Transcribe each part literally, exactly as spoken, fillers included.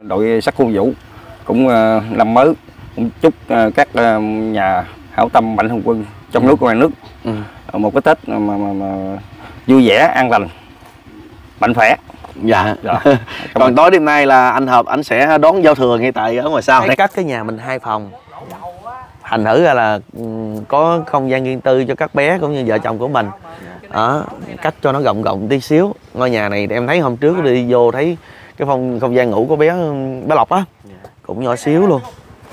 Đội sắc khu vũ cũng uh, năm mới cũng chúc uh, các uh, nhà hảo tâm mạnh thường quân trong nước và ngoài nước ừ. một cái Tết mà, mà, mà vui vẻ, an lành, mạnh khỏe. Dạ. Dạ. Còn tối đêm nay là anh Hợp anh sẽ đón giao thừa ngay tại ở ngoài sau. Cắt cái nhà mình hai phòng, thành thử ra là có không gian riêng tư cho các bé cũng như vợ chồng của mình. Đó, cắt cho nó rộng rộng tí xíu. Ngôi nhà này em thấy hôm trước đi vô thấy cái phòng không gian ngủ của bé bé Lộc á cũng nhỏ xíu luôn.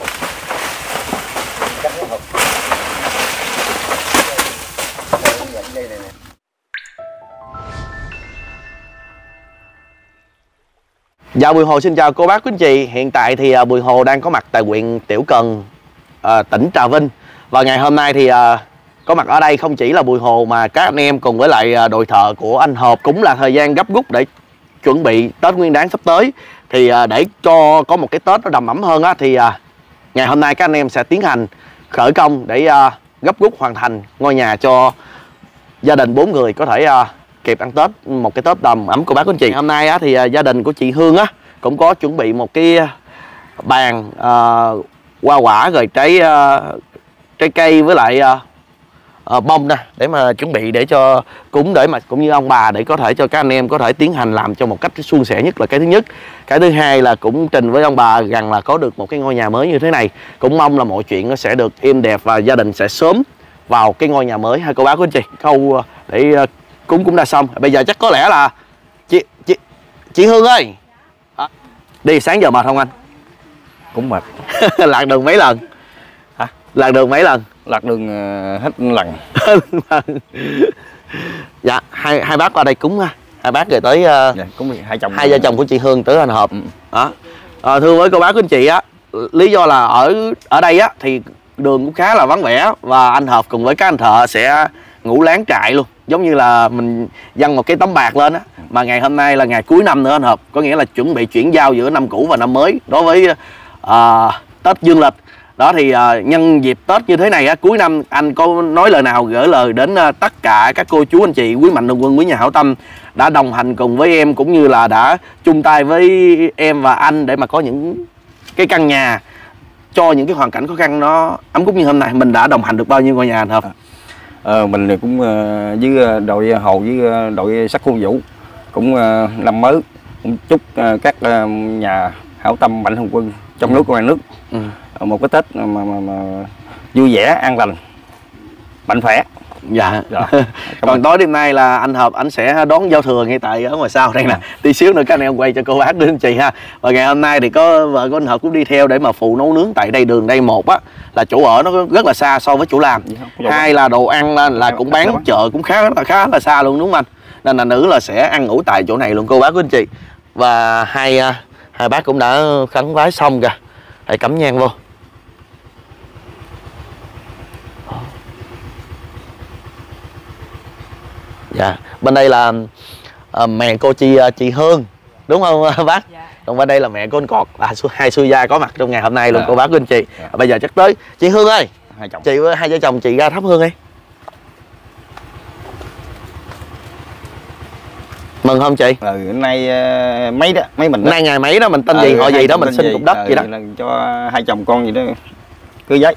Dạ, Bùi Hồ xin chào cô bác quý anh chị. Hiện tại thì Bùi Hồ đang có mặt tại huyện Tiểu Cần, à, tỉnh Trà Vinh. Và ngày hôm nay thì à, có mặt ở đây không chỉ là Bùi Hồ mà các anh em cùng với lại đội thợ của anh Hợp. Cũng là thời gian gấp rút để chuẩn bị Tết Nguyên Đán sắp tới. Thì à, để cho có một cái Tết nó đầm ấm hơn á, thì à, ngày hôm nay các anh em sẽ tiến hành khởi công để à, gấp rút hoàn thành ngôi nhà cho gia đình bốn người có thể à, kịp ăn Tết, một cái Tết đầm ấm của bác của anh chị. Hôm nay á, thì uh, gia đình của chị Hương á cũng có chuẩn bị một cái bàn uh, hoa quả rồi trái uh, trái cây với lại uh, uh, bông nè để mà chuẩn bị để cho cúng, để mà cũng như ông bà để có thể cho các anh em có thể tiến hành làm cho một cách suôn sẻ nhất là cái thứ nhất. Cái thứ hai là cũng trình với ông bà rằng là có được một cái ngôi nhà mới như thế này. Cũng mong là mọi chuyện nó sẽ được êm đẹp và gia đình sẽ sớm vào cái ngôi nhà mới ha cô bác của anh chị. Câu uh, để uh, cúng cũng đã xong. Bây giờ chắc có lẽ là chị chị chị Hương ơi, à, đi sáng giờ mệt không anh? Cũng mệt. Lạc đường mấy lần? Hả? Lạc đường mấy lần? Lạc đường uh, hết lần. Dạ, hai hai bác qua đây cúng ha. Hai bác rồi tới uh, dạ, cúng hai chồng hai vợ chồng của chị Hương tới anh Hợp. Ừ. Đó. À, thưa với cô bác của anh chị á, lý do là ở ở đây á thì đường cũng khá là vắng vẻ và anh Hợp cùng với các anh thợ sẽ ngủ láng trại luôn, giống như là mình dăng một cái tấm bạc lên á. Mà ngày hôm nay là ngày cuối năm nữa anh Hợp, có nghĩa là chuẩn bị chuyển giao giữa năm cũ và năm mới đối với uh, Tết Dương lịch đó. Thì uh, nhân dịp Tết như thế này á, cuối năm anh có nói lời nào gửi lời đến uh, tất cả các cô chú anh chị quý mạnh thường quân, quý nhà hảo tâm đã đồng hành cùng với em cũng như là đã chung tay với em và anh để mà có những cái căn nhà cho những cái hoàn cảnh khó khăn nó ấm cúng như hôm nay. Mình đã đồng hành được bao nhiêu ngôi nhà anh Hợp? Ờ, mình cũng uh, với đội Hồ với uh, đội sắc khu vũ cũng uh, năm mới cũng chúc uh, các uh, nhà hảo tâm mạnh thường quân trong ừ. nước và ngoài nước ừ. uh, một cái Tết mà, mà, mà vui vẻ, an lành, mạnh khỏe. Dạ. Dạ. Còn tối đêm nay là anh Hợp anh sẽ đón giao thừa ngay tại ở ngoài sau đây nè. Tí xíu nữa các anh em quay cho cô bác đưa anh chị ha. Và ngày hôm nay thì có vợ của anh Hợp cũng đi theo để mà phụ nấu nướng tại đây. Đường đây một á là chỗ ở nó rất là xa so với chỗ làm. Hai là đồ ăn là, là cũng bán chợ cũng khá là khá là xa luôn đúng không anh? Nên là nữ là sẽ ăn ngủ tại chỗ này luôn cô bác của anh chị. Và hai hai bác cũng đã khấn vái xong kìa. Để cắm nhang vô. Dạ, bên đây là uh, mẹ cô chị uh, chị Hương đúng không uh, bác? Dạ. Còn bên đây là mẹ của anh Cọt, à, hai sư gia có mặt trong ngày hôm nay luôn. Dạ. Cô bác của anh chị. Dạ. Bây giờ chắc tới chị Hương ơi, hai chồng. Chị với hai vợ chồng chị ra thắp hương đi. Mừng không chị? Ừ, nay uh, mấy đó, mấy mình đó. Nay ngày mấy đó mình tên ừ, gì họ gì đó mình xin cục đất ừ, gì đó. Cho hai chồng con gì đó cưới giấy.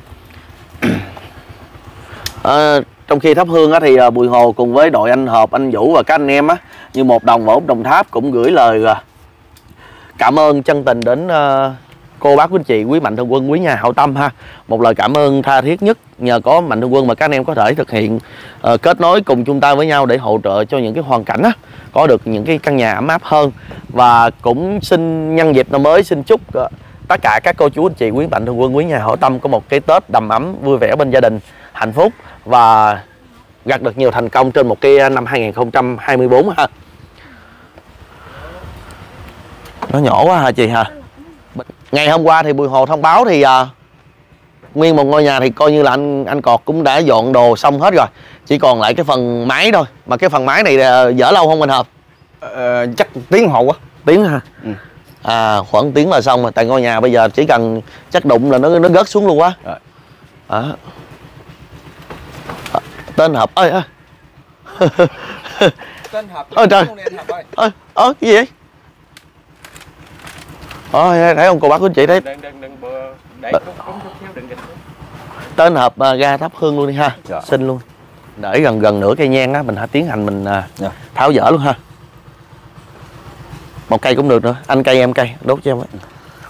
À, trong khi thắp hương á, thì Bùi Hồ cùng với đội anh Hợp, anh Vũ và các anh em á, như một đồng và út đồng tháp cũng gửi lời cảm ơn chân tình đến uh, cô bác quý anh chị quý mạnh thường quân, quý nhà hảo tâm ha. Một lời cảm ơn tha thiết nhất, nhờ có mạnh thường quân mà các anh em có thể thực hiện uh, kết nối cùng chung tay với nhau để hỗ trợ cho những cái hoàn cảnh á, có được những cái căn nhà ấm áp hơn. Và cũng xin nhân dịp năm mới xin chúc uh, tất cả các cô chú anh chị quý mạnh thường quân, quý nhà hảo tâm có một cái Tết đầm ấm vui vẻ bên gia đình, hạnh phúc và gặt được nhiều thành công trên một cái năm hai nghìn không trăm hai mươi tư ha. Nó nhỏ quá hả chị hả? Ngày hôm qua thì Bùi Hồ thông báo thì uh, nguyên một ngôi nhà thì coi như là anh anh Cọt cũng đã dọn đồ xong hết rồi, chỉ còn lại cái phần mái thôi. Mà cái phần mái này uh, dở lâu không anh Hợp? Ờ, chắc tiếng hồ á. Tiếng hả? Ừ. À, khoảng tiếng là xong rồi. Tại ngôi nhà bây giờ chỉ cần chắc đụng là nó nó rớt xuống luôn quá. Rồi. À. À, tên Hợp ơi ơi. Tên Hợp. Ôi trời. Ơi, ơ cái gì vậy? Đó, thấy không cô bác quý anh chị thấy. Đừng, đừng, đừng, để đừng dịch. Tên hộp uh, ga thắp hương luôn đi ha. Dạ. Xin luôn. Để gần gần nửa cây nhang á, mình hãy tiến hành mình uh, dạ. tháo dỡ luôn ha. Một cây cũng được nữa, anh cây em cây, đốt cho em ấy.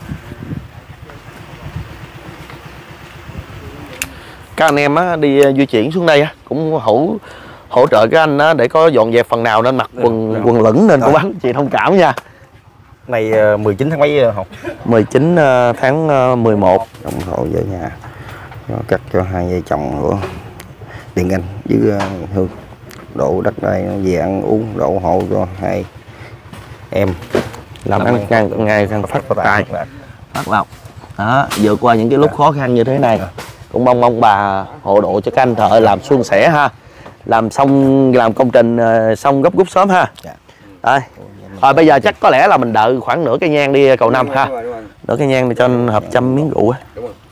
Các anh em á, đi uh, di chuyển xuống đây á, cũng hỗ hỗ trợ các anh á, để có dọn dẹp phần nào nên mặc quần dạ. quần lửng nên cô bác chị thông cảm nha. Này uh, mười chín tháng mấy học? mười chín uh, tháng uh, mười một. Đồng hộ về nhà cắt cho hai vợ chồng của Tiền Anh với uh, Hương độ đất đai về ăn uống, độ hộ cho hai em làm ăn ngang ngày càng phát tài phát lộc đó, vượt qua những cái lúc khó khăn như thế này. Cũng mong mong bà hộ độ cho các anh thợ làm suôn sẻ ha, làm xong làm công trình uh, xong gấp rút sớm ha. Đây. Rồi bây giờ chắc có lẽ là mình đợi khoảng nửa cây nhang đi cậu Năm ha. Nửa cây nhang để cho anh hợp trăm miếng rượu á.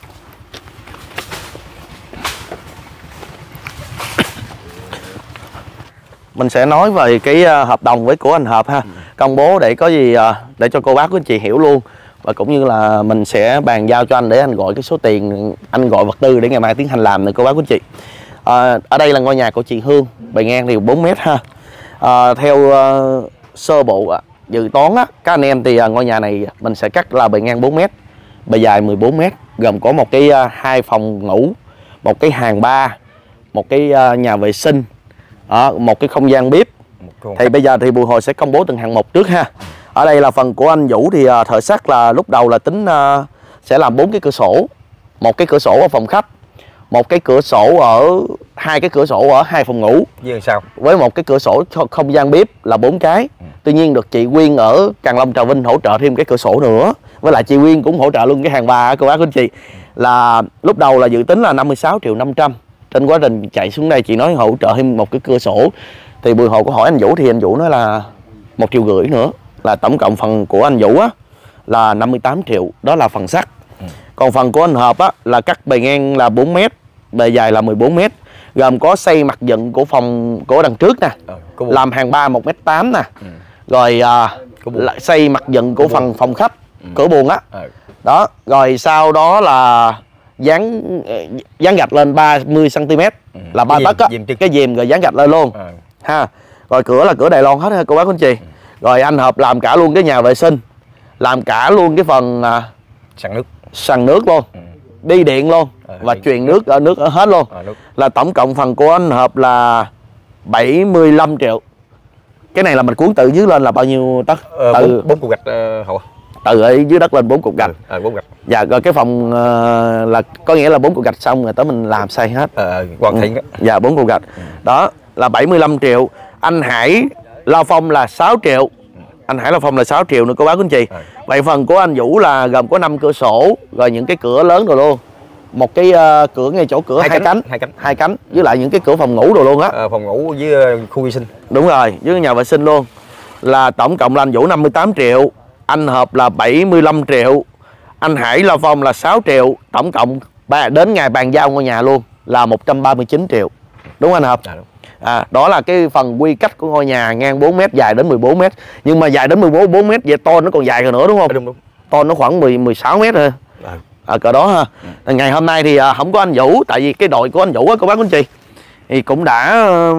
Mình sẽ nói về cái hợp đồng với của anh Hợp ha, công bố để có gì để cho cô bác của anh chị hiểu luôn, và cũng như là mình sẽ bàn giao cho anh để anh gọi cái số tiền, anh gọi vật tư để ngày mai tiến hành làm này cô bác của anh chị. À, ở đây là ngôi nhà của chị Hương, bề ngang thì bốn mét ha. À, theo uh, sơ bộ dự toán á, các anh em thì uh, ngôi nhà này mình sẽ cắt là bề ngang bốn mét, bề dài mười bốn mét, gồm có một cái uh, hai phòng ngủ, một cái hàng ba, một cái uh, nhà vệ sinh, đó, một cái không gian bếp. Thì bây giờ thì Bùi Hồ sẽ công bố từng hạng mục trước ha. Ở đây là phần của anh Vũ thì uh, thợ sắt là lúc đầu là tính uh, sẽ làm bốn cái cửa sổ, một cái cửa sổ ở phòng khách, một cái cửa sổ ở hai cái cửa sổ ở hai phòng ngủ với sao với một cái cửa sổ không gian bếp là bốn cái. Ừ. Tuy nhiên được chị Quyên ở Càng Long Trà Vinh hỗ trợ thêm cái cửa sổ nữa, với lại chị Quyên cũng hỗ trợ luôn cái hàng ba cô bác anh chị. Là lúc đầu là dự tính là năm mươi sáu triệu năm trăm. Trên quá trình chạy xuống đây chị nói hỗ trợ thêm một cái cửa sổ, thì Bùi Hồ có hỏi anh Vũ thì anh Vũ nói là một triệu rưỡi nữa, là tổng cộng phần của anh Vũ á là năm mươi tám triệu, đó là phần sắt. Ừ. Còn phần của anh Hợp á là cắt bề ngang là bốn mét, bề dài là mười bốn mét, gồm có xây mặt dựng của phòng của đằng trước nè, ừ, làm hàng ba một mét tám nè, ừ. Rồi à, lại xây mặt dựng của phần phòng khách, ừ. Cửa buồng á, ừ. Đó, rồi sau đó là dán dán gạch lên ba mươi xăng ti mét, ừ. Là ba tấc á, cái dìm rồi dán gạch lên luôn, ừ. Ha. Rồi cửa là cửa Đài Loan hết ha cô bác anh chị. Ừ. Rồi anh Hợp làm cả luôn cái nhà vệ sinh, làm cả luôn cái phần à, sàn nước, sàn nước luôn, ừ. Đi điện luôn, ờ, và truyền nước ở nước ở hết luôn, ờ, là tổng cộng phần của anh Hợp là bảy mươi lăm triệu. Cái này là mình cuốn từ dưới lên là bao nhiêu tấc? Ờ, từ bốn cục gạch uh, hậu. Từ ở dưới đất lên bốn cục gạch. Ờ, bốn gạch. Dạ, rồi cái phòng uh, là có nghĩa là bốn cục gạch xong rồi tới mình làm xây hết. Ờ, hoàn thiện. Ừ. Dạ, bốn cục gạch. Ừ. Đó là bảy mươi lăm triệu. Anh Hải lao phong là sáu triệu. Anh Hải lao phong là sáu triệu nữa cô bác anh chị. Ừ. Vậy phần của anh Vũ là gồm có năm cửa sổ, rồi những cái cửa lớn rồi luôn. Một cái uh, cửa ngay chỗ cửa hai, hai cánh, cánh, hai cánh, hai cánh, với lại những cái cửa phòng ngủ rồi luôn á. À, phòng ngủ với uh, khu vệ sinh. Đúng rồi, với nhà vệ sinh luôn. Là tổng cộng là anh Vũ năm mươi tám triệu, anh Hợp là bảy mươi lăm triệu, anh Hải lao phong là sáu triệu, tổng cộng đến ngày bàn giao ngôi nhà luôn là một trăm ba mươi chín triệu. Đúng không anh Hợp? À, đúng. À, đó là cái phần quy cách của ngôi nhà ngang bốn mét, dài đến mười bốn mét. Nhưng mà dài đến mười bốn mét về to nó còn dài hơn nữa đúng không? À, đúng đúng. To nó khoảng mười mười sáu mét thôi. À. À, cỡ đó ha. Ừ. Ngày hôm nay thì à, không có anh Vũ, tại vì cái đội của anh Vũ á cô bác anh chị thì cũng đã uh,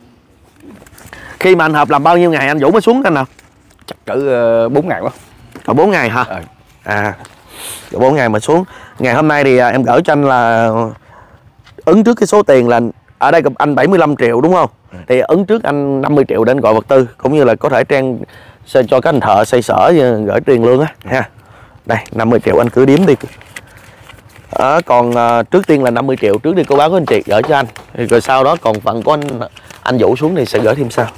khi mà anh Hợp làm bao nhiêu ngày anh Vũ mới xuống anh nào? Chắc cỡ uh, bốn ngày quá. Cỡ bốn ngày hả? Ừ. À, cỡ bốn ngày mà xuống. Ngày hôm nay thì à, em gửi cho anh là ứng trước cái số tiền là ở đây anh bảy mươi lăm triệu đúng không? Ừ. Thì ứng trước anh năm mươi triệu để anh gọi vật tư, cũng như là có thể trang cho các anh thợ xây sở gửi tiền lương á. Ừ. Ha. Đây năm mươi triệu anh cứ điếm đi. À, còn uh, trước tiên là năm mươi triệu trước đi cô báo của anh chị gửi cho anh, rồi sau đó còn phần của anh anh Vũ xuống thì sẽ gửi thêm sau.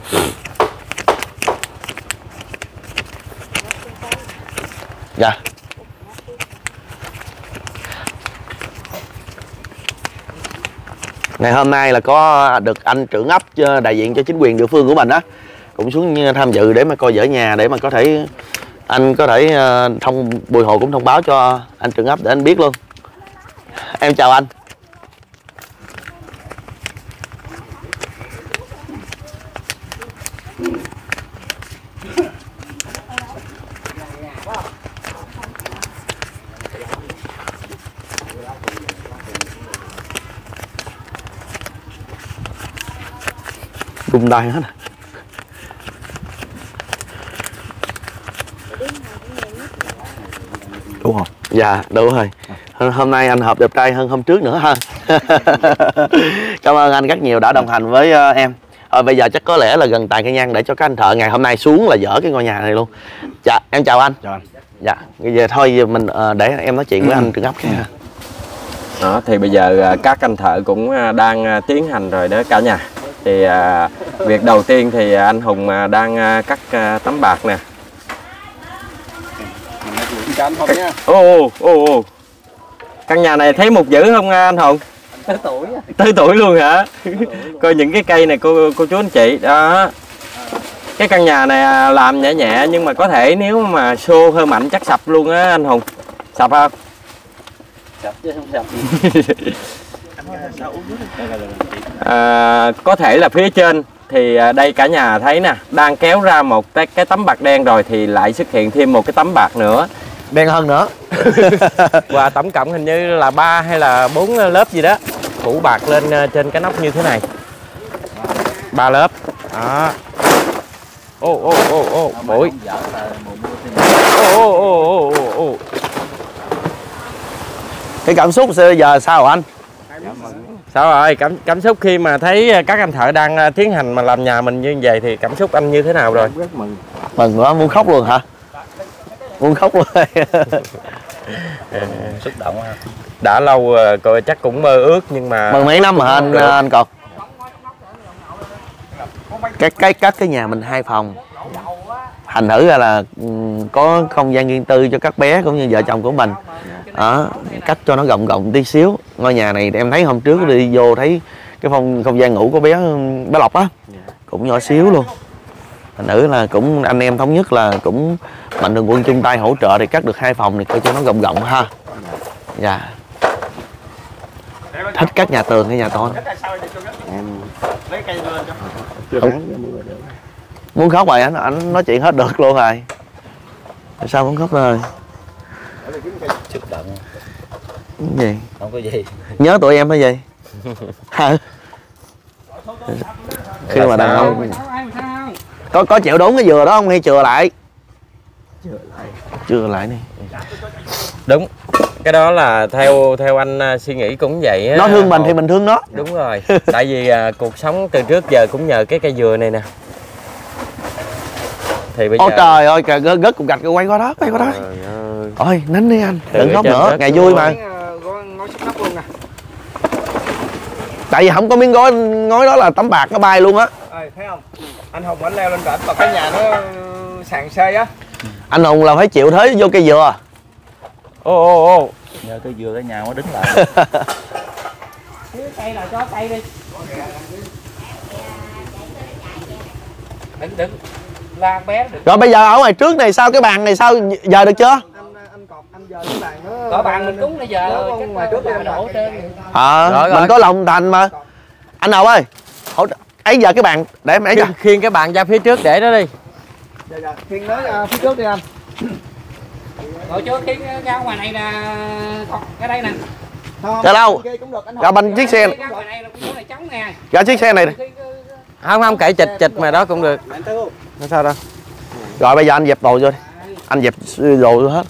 Dạ. Ngày hôm nay là có được anh trưởng ấp đại diện cho chính quyền địa phương của mình á cũng xuống tham dự để mà coi dỡ nhà, để mà có thể anh có thể thông Bùi Hồ cũng thông báo cho anh trưởng ấp để anh biết luôn. Em chào anh. rung tay hết. Đúng không? Dạ đúng rồi. Hôm nay anh Hợp đẹp trai hơn hôm trước nữa ha. Cảm ơn anh rất nhiều đã đồng hành với uh, em. Rồi bây giờ chắc có lẽ là gần tàn cây nhang để cho các anh thợ ngày hôm nay xuống là dỡ cái ngôi nhà này luôn. Dạ em chào anh. Chào anh. Dạ bây giờ thôi mình uh, để em nói chuyện với anh Trần Ấp cái ha. Đó thì bây giờ các anh thợ cũng đang tiến hành rồi đó cả nhà. Thì à, việc đầu tiên thì anh Hùng đang cắt tấm bạc nè. Ô ô ô căn nhà này thấy mục dữ không anh Hùng? Tới tuổi tới tuổi luôn hả? Coi những cái cây này cô cô chú anh chị đó. Cái căn nhà này làm nhẹ nhẹ nhưng mà có thể nếu mà xô hơi mạnh chắc sập luôn á anh Hùng. Sập không? Sập chứ không sập. À, có thể là phía trên thì đây cả nhà thấy nè, đang kéo ra một cái, cái tấm bạc đen rồi thì lại xuất hiện thêm một cái tấm bạc nữa, đen hơn nữa. và tổng cộng hình như là ba hay là bốn lớp gì đó phủ bạc lên trên cái nóc như thế này, ba lớp đó. Ô ô ô ô bụi. Ô ô ô ô ô. Cái cảm xúc giờ sao anh? Sao rồi, cảm cảm xúc khi mà thấy các anh thợ đang tiến hành mà làm nhà mình như vậy thì cảm xúc anh như thế nào rồi? Rất mừng. Mừng quá, muốn khóc luôn hả? Muốn khóc luôn. Xúc động ha. Đã lâu rồi, chắc cũng mơ ước nhưng mà mừng mấy năm mà anh anh còn. Cái cái cắt cái nhà mình hai phòng. Thành thử ra là có không gian riêng tư cho các bé cũng như vợ chồng của mình. Đó, cách cho nó rộng rộng tí xíu. Ngôi nhà này em thấy hôm trước đi vô thấy cái phòng không gian ngủ của bé bé Lộc á cũng nhỏ xíu luôn. Thành thử là cũng anh em thống nhất là cũng mạnh thường quân chung tay hỗ trợ để cắt được hai phòng này coi cho nó rộng rộng ha. Dạ. Thích cắt nhà tường hay nhà tôn? Không. Muốn khóc rồi anh anh nói chuyện hết được luôn rồi. Sao muốn khóc rồi? Xúc động. Cái gì? Không có gì. Nhớ tụi em hay gì? Hả? Khi mà đàn ông có có chịu đốn cái dừa đó không hay chừa lại? Chừa lại. Chừa lại đi. Đúng. Cái đó là theo theo anh uh, suy nghĩ cũng vậy á. Nó thương mình thì mình thương nó. Đúng rồi. Tại vì uh, cuộc sống từ trước giờ cũng nhờ cái cây dừa này nè. Thì bây Ôi giờ... trời ơi, cà gớt cục gạch quay qua đó, quay qua đó. Ôi, nín đi anh, đừng khóc nữa, ngày vui mà. Tại vì không có miếng gói ngói đó là tấm bạc nó bay luôn á. Ơi, thấy không? Anh Hùng anh leo lên trển vào cái nhà nó sàn xê á. Anh Hùng là phải chịu thế vô cây dừa. Ô ô ô. Nhờ cây dừa cái nhà mới đứng lại. Cái cây là cho cây đi. Đừng đừng. La bé được. Rồi bây giờ ở ngoài trước này sao cái bàn này sao giờ được chưa? Anh anh cọp anh giờ cái bàn nó. Có bàn mình cúng bây giờ ngoài trước đi đổ trên. Ờ, à, mình rồi. Có lòng thành mà. Anh Hùng ơi. Hỗ ấy giờ cái bàn để em ấy cho. Khiêng cái bàn ra phía trước để đó đi. Dạ dạ, khiêng nó phía trước đi anh. Rồi trước khiêng ra ngoài này là cái đây nè. Chờ đâu? Ra bên chiếc xe. Ra chiếc xe này đi. Không không cậy chịch chịch mà đó cũng được. Nó sao đâu. Rồi bây giờ anh dẹp đồ vô đi. Anh dẹp đồ vô hết.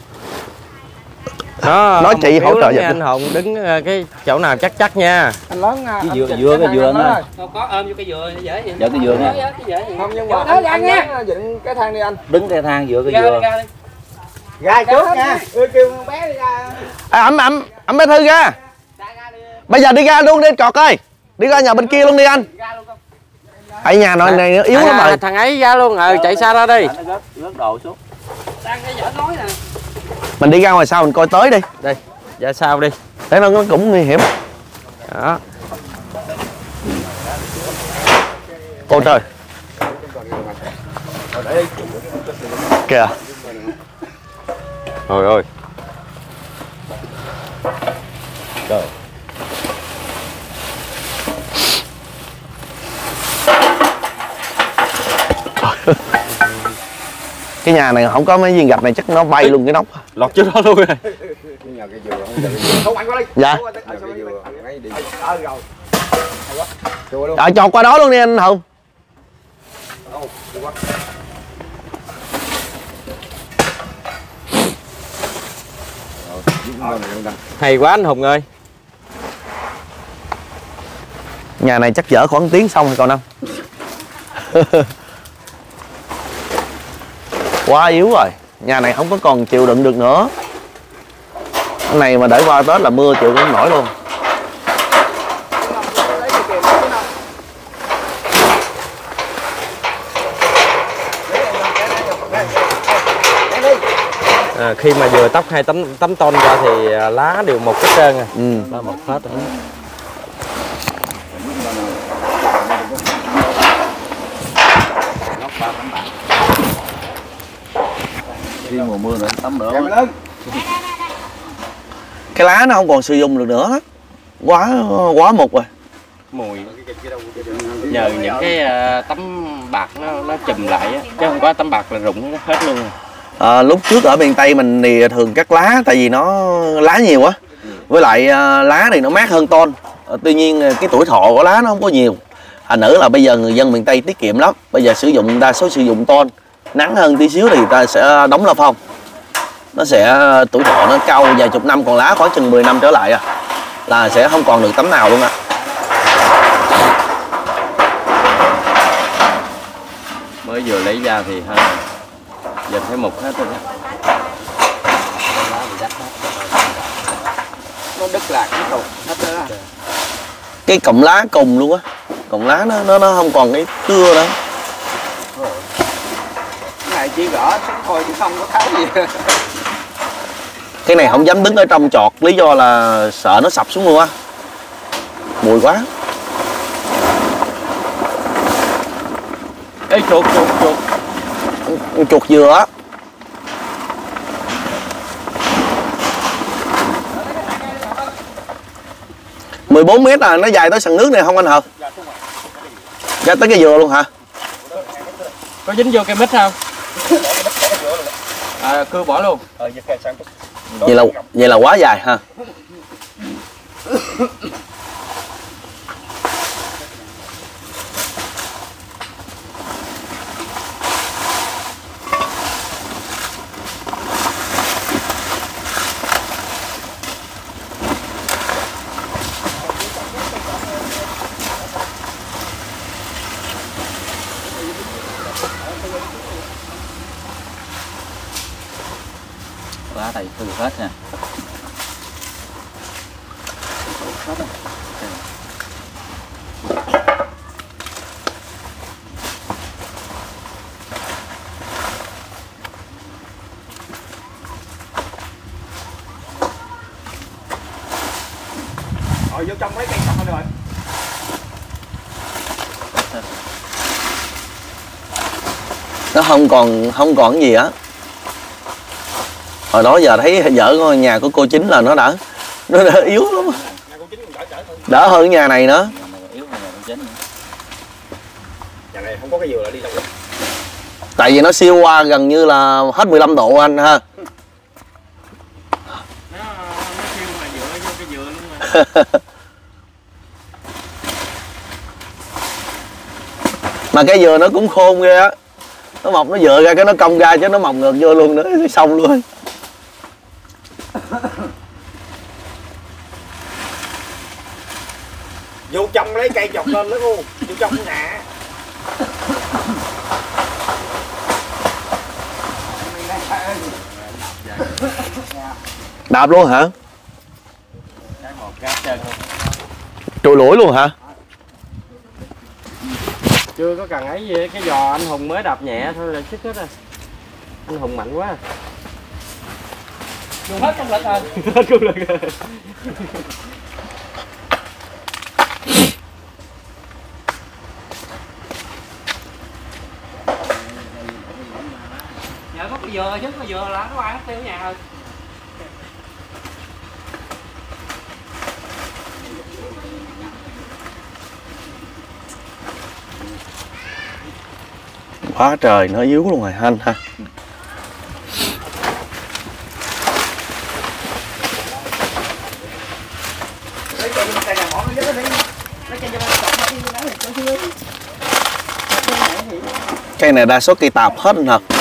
Đó, nói chị hỗ trợ giùm anh Hùng đứng cái chỗ nào chắc chắc nha. Anh lớn cái dừa dừa cái dừa nó. Có ôm vô cái dừa dễ gì. Dạ cái dừa nha. Không nhưng mà anh anh dựng cái thang đi anh. Đứng cái thang dừa cái dừa. Ra trước nha. Kêu con bé đi ra. À, ẩm ẩm ẩm bé Thư ra. Bây giờ đi ra luôn đi Cọt ơi. Đi ra nhà bên kia luôn đi anh. Ở nhà nội này nó yếu à, lắm rồi. Thằng ấy ra luôn, ờ chạy xa ra đi. Rớt đồ xuống. Đang cái vở nói nè. Mình đi ra ngoài sau mình coi tới đi. Đi, ra sau đi. Thế nó cũng nguy hiểm. Đó. Ôi trời. Kìa. Trời ơi. Trời. Cái nhà này không có mấy viên gạch này chắc nó bay luôn cái nóc. Lọt trước đó luôn rồi. Không anh qua đây. Dạ. Rồi chọt qua đó luôn đi anh Hùng. Hay quá anh Hùng ơi. Nhà này chắc dở khoảng tiếng xong rồi cậu Năm. Quá yếu rồi. Nhà này không có còn chịu đựng được nữa. Cái này mà để qua Tết là mưa chịu không nổi luôn. À, khi mà vừa tóc hai tấm tấm tôn ra thì lá đều một hết trơn à. Ừ. Lá một hết rồi. Khi mùa mưa nữa tắm nữa. Cái lá nó không còn sử dụng được nữa. Quá quá mục rồi. Mùi nhờ những cái uh, tấm bạc nó nó chùm lại á, chứ không có tấm bạc là rụng hết luôn. À, lúc trước ở miền Tây mình thì thường cắt lá tại vì nó lá nhiều quá, với lại uh, lá thì nó mát hơn tôn. À, tuy nhiên cái tuổi thọ của lá nó không có nhiều. Thành nữ là bây giờ người dân miền Tây tiết kiệm lắm, bây giờ sử dụng đa số sử dụng tôn, nắng hơn tí xíu thì ta sẽ đóng la phong, nó sẽ tuổi thọ nó cao vài chục năm, còn lá khoảng chừng mười năm trở lại à, là sẽ không còn được tấm nào luôn ạ. À. Mới vừa lấy ra thì ha, giờ thấy mục hết rồi đó. Nó đứt lạc cái cục hết đó. Cái cọng lá cùng luôn á, cọng lá nó nó nó không còn cái cưa nữa. Cái này chỉ gõ chứ thôi chứ không có tháo gì. Cái này không dám đứng ở trong chọt, lý do là sợ nó sập xuống luôn á, mùi quá. Ê chuột chuột chuột Chuột dừa á. mười bốn mét à, nó dài tới sàn nước này không anh Hợp? Ra tới cái dừa luôn hả? có dính vô cây mít không? À, cưa bỏ luôn. Vậy là vậy là quá dài ha. Lá này thu hết nha. Rồi vô trong lấy cây sọc rồi. Nó không còn không còn cái gì á. Hồi đó giờ thấy vợ nhà của cô Chính là nó đã nó đã yếu lắm, đỡ hơn nhà này nữa. Nhà này không có cái dừa lại đi đâu. Tại vì nó siêu qua gần như là hết mười lăm độ anh ha. Nó nó siêu mà dựa vô cái dừa luôn mà. Mà cái dừa nó cũng khôn ghê á, nó mọc nó dựa ra cái nó cong ra chứ nó mọc ngược vô luôn nữa, xong luôn. Vô trong lấy cây chọc lên nữa luôn, vô trong nhà. Đạp luôn hả? Cái một cái chân luôn. Trùi lũi luôn hả? Chưa có cần ấy gì, cái giò anh Hùng mới đạp nhẹ thôi là xích hết rồi. Anh Hùng mạnh quá. Dùng hết công lực rồi. Hết công lực rồi. Nhờ có cái dừa chứ, có dừa là nó qua hết tiêu nhà rồi. Quá trời, nó yếu luôn rồi anh ha. Lấy cây cây nhà mỏ nó dứt nó đi. Lấy cây cho nó chọc nó đi nó thì nó chưa. Cây này đa số cây tạp hết anh hả?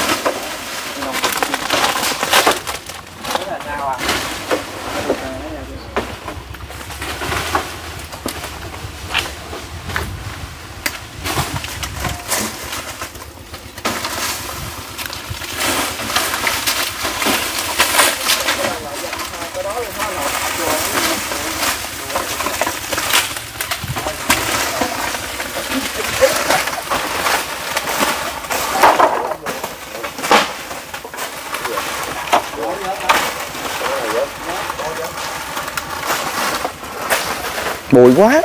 Bụi quá.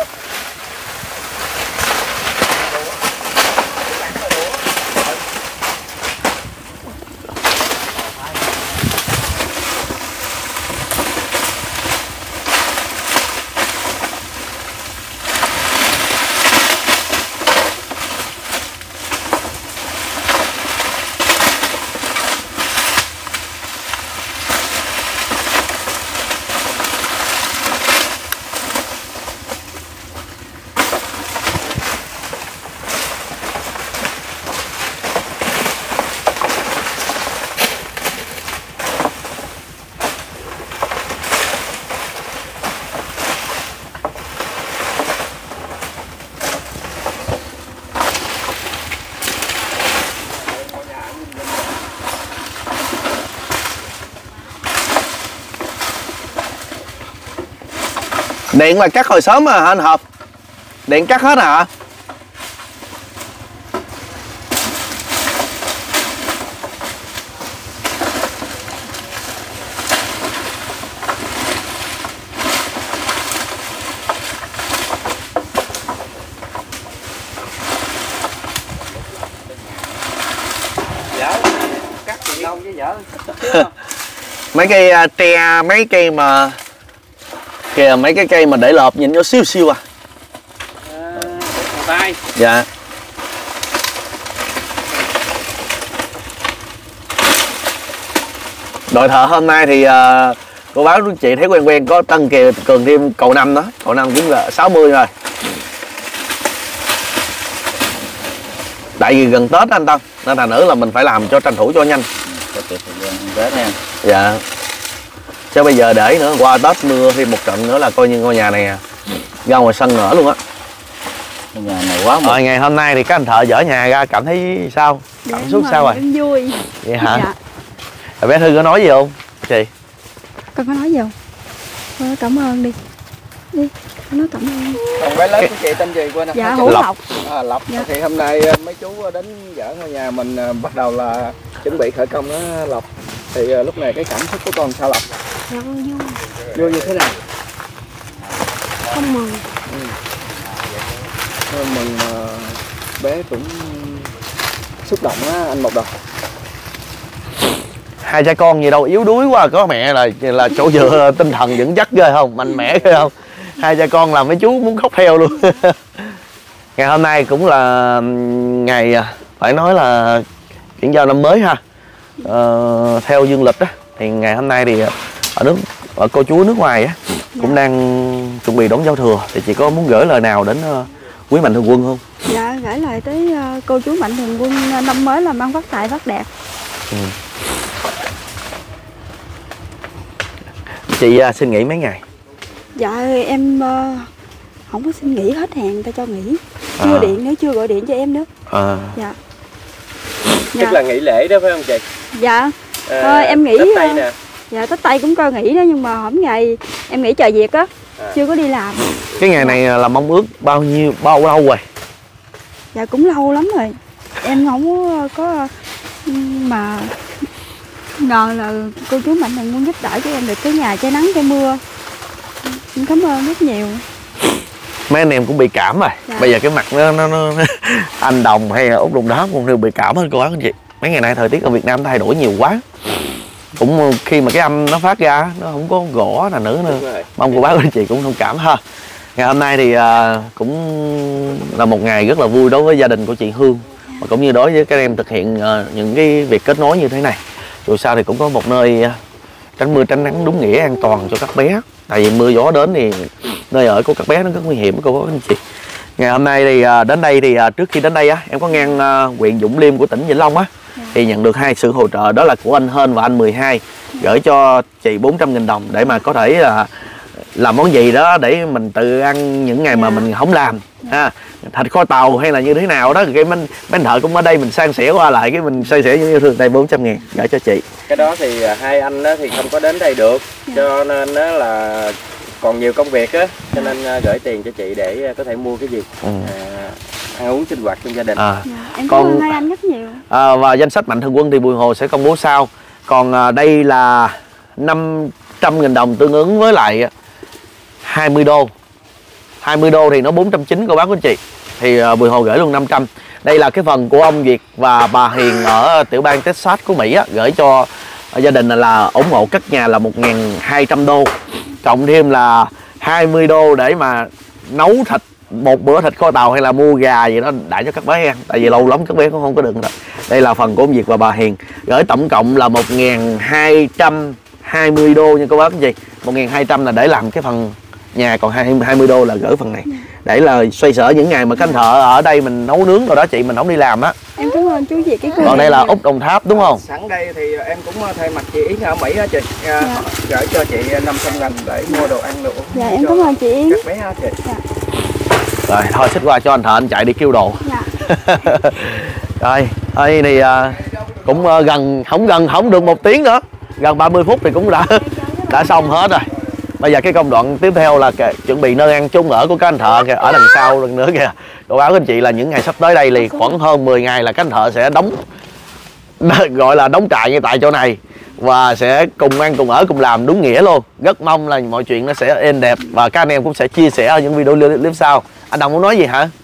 Điện là cắt hồi sớm à hả anh Hợp? Điện cắt hết hả? Dạ, cắt thì lâu với vợ. Mấy cây uh, tre, mấy cây mà kìa, mấy cái cây mà để lợp nhìn nó xíu xíu à. À, tay. Dạ. Đội thợ hôm nay thì uh, cô báo chị thấy quen quen có Tân Kiều Cường thêm cậu năm đó, cậu năm cũng là sáu mươi rồi. Tại vì gần Tết anh Tân, nên là nữa là mình phải làm cho tranh thủ cho nhanh. Tết nha. Dạ. Chứ bây giờ để nữa qua Tết mưa thêm một trận nữa là coi như ngôi nhà này ra ngoài sân nữa luôn á. Ngôi nhà này quá. Rồi ngày hôm nay thì các anh thợ dỡ nhà ra cảm thấy sao? Cảm Dạ, xúc sao rồi? Em vui. Vậy hả? Dạ. Rồi bé Thư có nói gì không chị? Con có nói gì không? Con nói cảm ơn đi. Đi, con nói cảm ơn. Còn bé lớn của chị tên gì quên không? Dạ, Hữu Lộc. Lộc. À, Lộc. Dạ. Thì hôm nay mấy chú đến dỡ ngôi nhà mình bắt đầu là chuẩn bị khởi công đó Lộc. Thì lúc này cái cảm xúc của con sao Lộc? Dạ con vui. Vui như thế nào? Con mừng. Ừ. Mừng uh, bé cũng xúc động á anh Mộc Đồng. Hai cha con gì đâu yếu đuối quá, có mẹ là là chỗ dựa tinh thần vững chắc ghê không, mạnh mẽ ghê không. Hai cha con làm mấy chú muốn khóc theo luôn. Ngày hôm nay cũng là ngày phải nói là chuyển giao năm mới ha. Ờ, theo dương lịch á thì ngày hôm nay thì ở nước ở cô chú nước ngoài á cũng đang chuẩn bị đón giao thừa, thì chị có muốn gửi lời nào đến uh, quý mạnh thường quân không? Dạ, gửi lời tới uh, cô chú mạnh thường quân năm mới là mang phát tài phát đạt. Ừ. Chị uh, xin nghỉ mấy ngày? Dạ em uh, không có xin nghỉ, hết hàng người ta cho nghỉ. Chưa À. điện nữa, chưa gọi điện cho em nữa. À. Dạ. Tức Dạ. là nghỉ lễ đó phải không chị? Dạ. À, Thôi em nghĩ Tết Tây uh, nè. dạ Tết Tây cũng coi nghỉ đó, nhưng mà hôm ngày em nghỉ chờ việc á, À. chưa có đi làm. Cái ngày này là mong ước bao nhiêu bao lâu rồi? Dạ cũng lâu lắm rồi. Em không có, có mà ngờ là cô chú mạnh thường quân giúp đỡ cho em được cái nhà che nắng che mưa. Em cảm ơn rất nhiều. Mấy anh em cũng bị cảm rồi. Dạ. Bây giờ cái mặt nó, nó, nó anh Đồng hay là Út Đồng Đá cũng đều bị cảm hết cô bác anh chị. Mấy ngày nay thời tiết ở Việt Nam thay đổi nhiều quá. Cũng khi mà cái âm nó phát ra nó không có gõ là nữa nữa. Mong cô bác anh chị cũng thông cảm ha. Ngày hôm nay thì à, cũng là một ngày rất là vui đối với gia đình của chị Hương, và cũng như đối với các em thực hiện à, những cái việc kết nối như thế này. Dù sao thì cũng có một nơi à, tránh mưa tránh nắng đúng nghĩa an toàn cho các bé. Tại vì mưa gió đến thì nơi ở của các bé nó rất nguy hiểm cô bác anh chị. Ngày hôm nay thì đến đây thì trước khi đến đây á, em có ngang huyện Vũng Liêm của tỉnh Vĩnh Long á, thì nhận được hai sự hỗ trợ, đó là của anh Hên và anh mười hai, gửi cho chị bốn trăm nghìn đồng để mà có thể là làm món gì đó để mình tự ăn những ngày mà mình không làm ha. Thịt kho tàu hay là như thế nào đó, cái mấy anh thợ cũng ở đây, mình san sẻ qua lại cái mình san sẻ như thường. Đây bốn trăm ngàn gửi cho chị. Cái đó thì hai anh đó thì không có đến đây được, cho nên đó là còn nhiều công việc á, cho nên gửi tiền cho chị để có thể mua cái gì ừ. à, ăn uống sinh hoạt trong gia đình. À. Dạ, em Còn, cảm ơn hai anh rất nhiều. À, và danh sách mạnh thường quân thì Bùi Hồ sẽ công bố sau. Còn à, đây là năm trăm nghìn đồng tương ứng với lại hai mươi đô. hai mươi đô thì nó bốn trăm chín mươi cô bác quý anh chị. Thì uh, Bùi Hồ gửi luôn năm trăm. Đây là cái phần của ông Việt và bà Hiền ở tiểu bang Texas của Mỹ á, gửi cho uh, gia đình là ủng hộ cất nhà là một nghìn hai trăm đô. Cộng thêm là hai mươi đô để mà nấu thịt một bữa thịt kho tàu hay là mua gà gì đó đãi cho các bé ăn. Tại vì lâu lắm các bé cũng không có được rồi. Đây là phần của ông Việt và bà Hiền. Gửi tổng cộng là một nghìn hai trăm hai mươi đô nha cô bác anh chị. một nghìn hai trăm là để làm cái phần nhà, còn hai mươi đô là gửi phần này để là xoay sở những ngày mà canh thợ ở đây mình nấu nướng rồi đó chị, mình không đi làm á. Em cảm ơn chú chị cái cô. Còn đây là Úc Đồng Tháp đúng không? Sẵn đây thì em cũng thay mặt chị Yến ở Mỹ á chị, dạ. gửi cho chị năm trăm nghìn để mua đồ ăn đồ uống. Dạ em cảm ơn chị Yến. Các bé á chị. Dạ. Rồi thôi xích qua cho anh thợ anh chạy đi kêu đồ. Dạ. Rồi đây thì uh, cũng uh, gần không gần không được một tiếng nữa, gần ba mươi phút thì cũng đã đã xong hết rồi. Bây giờ cái công đoạn tiếp theo là kìa, chuẩn bị nơi ăn chung ở của các anh thợ kìa, ở đằng sau lần nữa kìa. Tôi báo các anh chị là những ngày sắp tới đây thì khoảng hơn mười ngày là các anh thợ sẽ đóng gọi là đóng trại như tại chỗ này và sẽ cùng ăn cùng ở cùng làm đúng nghĩa luôn. Rất mong là mọi chuyện nó sẽ êm đẹp và các anh em cũng sẽ chia sẻ ở những video clip sau. Anh Đồng muốn nói gì hả?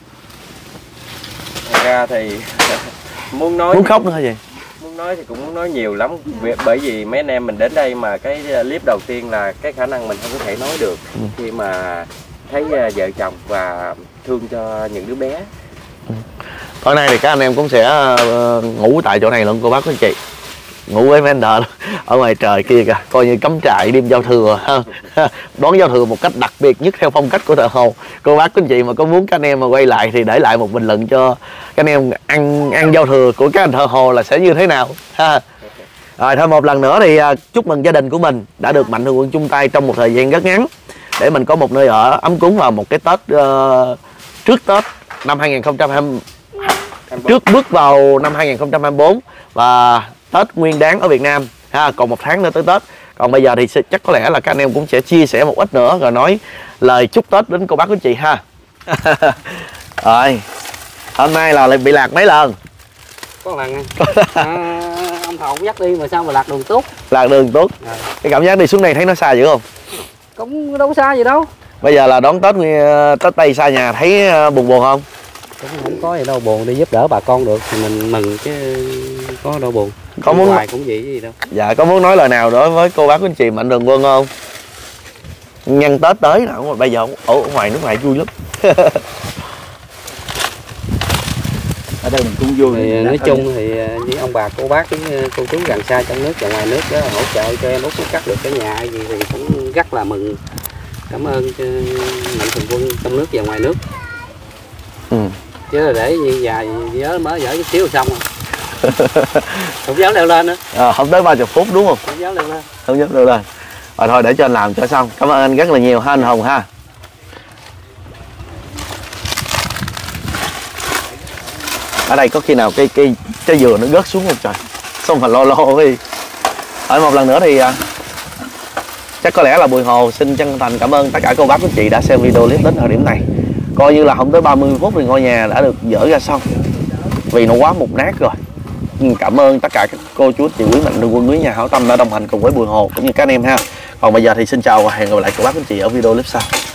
Thật ra thì muốn nói muốn khóc nữa hay gì? Muốn nói thì cũng muốn nói nhiều lắm, bởi vì mấy anh em mình đến đây mà cái clip đầu tiên là cái khả năng mình không có thể nói được ừ. khi mà thấy vợ chồng và thương cho những đứa bé. ừ. Tối nay thì các anh em cũng sẽ uh, ngủ tại chỗ này luôn cô bác quý anh chị, ngủ với mấy anh thợ ở ngoài trời kia kìa, coi như cắm trại đêm giao thừa ha. Đón giao thừa một cách đặc biệt nhất theo phong cách của thợ Hồ. Cô bác quý anh chị mà có muốn các anh em mà quay lại thì để lại một bình luận cho các anh em ăn ăn giao thừa của các anh thợ Hồ là sẽ như thế nào ha. Rồi thôi một lần nữa thì uh, chúc mừng gia đình của mình đã được mạnh thường quân chung tay trong một thời gian rất ngắn để mình có một nơi ở ấm cúng vào một cái Tết uh, trước Tết năm hai nghìn không trăm hai mươi, trước bước vào năm hai nghìn không trăm hai mươi tư và Tết Nguyên Đán ở Việt Nam ha, còn một tháng nữa tới Tết. Còn bây giờ thì chắc có lẽ là các anh em cũng sẽ chia sẻ một ít nữa rồi nói lời chúc Tết đến cô bác quý chị ha. Rồi hôm nay là bị lạc mấy lần? Có lần à, ông Thọ cũng dắt đi mà sao mà lạc đường tốt. Lạc đường tốt à. Cái cảm giác đi xuống đây thấy nó xa dữ không? Cũng đâu xa gì đâu. Bây giờ là đón Tết Tết Tây xa nhà thấy buồn buồn không? Cũng không có gì đâu buồn, đi giúp đỡ bà con được thì mình mừng chứ có đâu buồn. Có muốn hoài cũng vậy gì đâu. Dạ có muốn nói lời nào đối với cô bác quý anh chị mạnh thường quân không? Nhân Tết tới nào bây giờ ở ngoài nước ngoài vui lắm. Ở đây mình cũng vui. Thì nói chung thì với ông bà cô bác với cô chú gần xa trong nước và ngoài nước đó hỗ trợ cho em Út cắt được cái nhà gì thì cũng rất là mừng. Cảm ơn mạnh thường quân trong nước và ngoài nước. Ừ. Chứ là để như dài nhớ mới dở chút xíu xong rồi. Không dám leo lên nữa. À, không tới ba mươi phút đúng không? Không dám leo lên. Không dám leo lên. Rồi thôi để cho anh làm cho xong. Cảm ơn anh rất là nhiều ha anh Hồng ha. Ở đây có khi nào cái cái trái dừa nó rớt xuống không trời? Xong phải lo lo đi. Ở một lần nữa thì chắc có lẽ là Bùi Hồ xin chân thành cảm ơn tất cả cô bác quý chị đã xem video clip đến thời điểm này. Coi như là không tới ba mươi phút thì ngôi nhà đã được dỡ ra xong vì nó quá mục nát rồi. Cảm ơn tất cả các cô chú chị quý mạnh thường quân quý nhà hảo tâm đã đồng hành cùng với Bùi Hồ cũng như các anh em ha. Còn bây giờ thì xin chào và hẹn gặp lại các bác quý chị ở video clip sau.